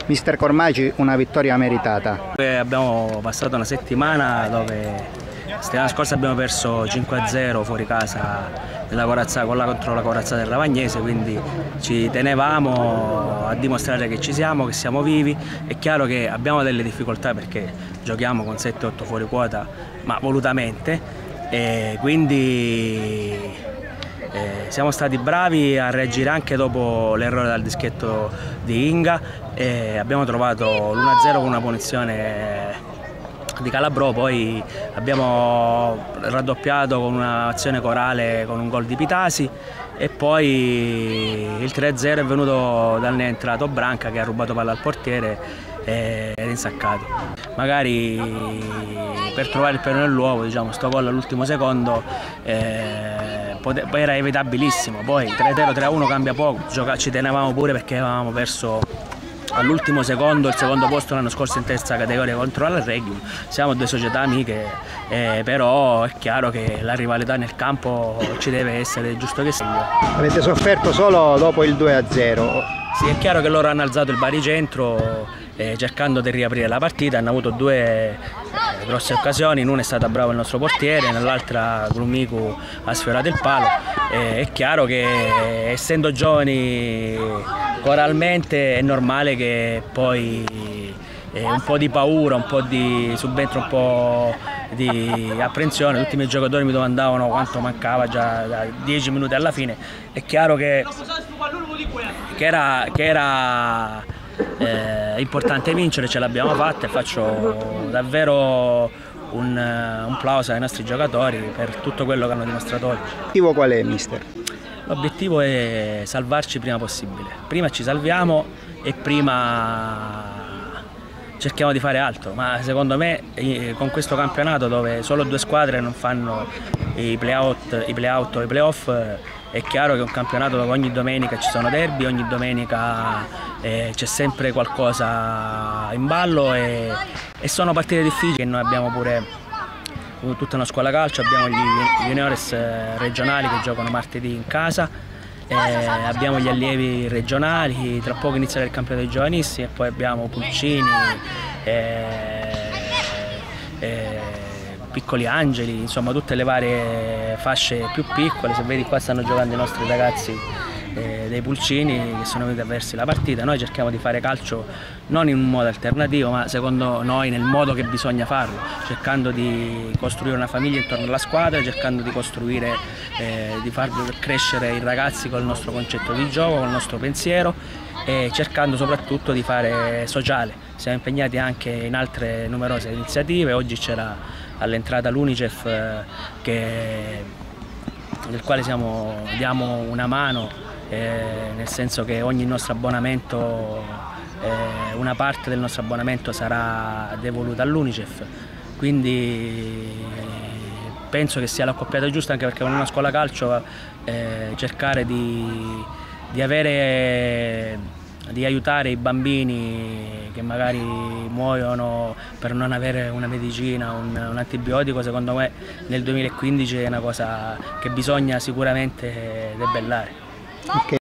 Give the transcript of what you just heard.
Mister Cormagi, una vittoria meritata. Abbiamo passato una settimana dove settimana scorsa abbiamo perso 5-0 fuori casa contro la Corazzata del Ravagnese, quindi ci tenevamo a dimostrare che ci siamo, che siamo vivi. È chiaro che abbiamo delle difficoltà perché giochiamo con 7-8 fuori quota, ma volutamente, e quindi siamo stati bravi a reagire anche dopo l'errore dal dischetto di Inga e abbiamo trovato l'1-0 con una punizione di Calabrò, poi abbiamo raddoppiato con un'azione corale con un gol di Pitasi e poi il 3-0 è venuto dal entrato Branca che ha rubato palla al portiere ed è insaccato. Magari per trovare il pelo nell'uovo, diciamo, sto gol all'ultimo secondo era evitabilissimo, poi 3-0, 3-1 cambia poco, ci tenevamo pure perché avevamo perso all'ultimo secondo il secondo posto l'anno scorso in terza categoria contro la Regium. Siamo due società amiche, però è chiaro che la rivalità nel campo ci deve essere, è giusto che sia. Avete sofferto solo dopo il 2-0. Sì, è chiaro che loro hanno alzato il baricentro cercando di riaprire la partita, hanno avuto due grosse occasioni, in una è stata brava il nostro portiere, nell'altra Grumicu ha sfiorato il palo. È chiaro che essendo giovani coralmente è normale che poi un po' di paura, un po' di subentro, un po' di apprensione. Tutti i miei giocatori mi domandavano quanto mancava già da 10 minuti alla fine. È chiaro che era importante vincere, ce l'abbiamo fatta e faccio davvero un plauso ai nostri giocatori per tutto quello che hanno dimostrato oggi. L'obiettivo qual è, mister? L'obiettivo è salvarci il prima possibile. Prima ci salviamo e prima cerchiamo di fare altro, ma secondo me con questo campionato dove solo due squadre non fanno i play-out o i play-off, è chiaro che è un campionato dove ogni domenica ci sono derby, ogni domenica c'è sempre qualcosa in ballo e sono partite difficili che noi abbiamo pure tutta una scuola calcio, abbiamo gli juniores regionali che giocano martedì in casa, abbiamo gli allievi regionali, tra poco inizierà il campionato dei giovanissimi e poi abbiamo Pulcini, Piccoli Angeli, insomma tutte le varie fasce più piccole. Se vedi qua stanno giocando i nostri ragazzi dei Pulcini che sono venuti a versi la partita. Noi cerchiamo di fare calcio non in un modo alternativo, ma secondo noi nel modo che bisogna farlo, cercando di costruire una famiglia intorno alla squadra, cercando di costruire, di far crescere i ragazzi col nostro concetto di gioco, col nostro pensiero e cercando soprattutto di fare sociale. Siamo impegnati anche in altre numerose iniziative. Oggi c'era all'entrata l'Unicef del quale diamo una mano, nel senso che ogni nostro abbonamento, una parte del nostro abbonamento sarà devoluta all'Unicef, quindi penso che sia l'accoppiata giusta, anche perché con una scuola calcio cercare di aiutare i bambini che magari muoiono per non avere una medicina, un antibiotico, secondo me nel 2015 è una cosa che bisogna sicuramente debellare. Okay.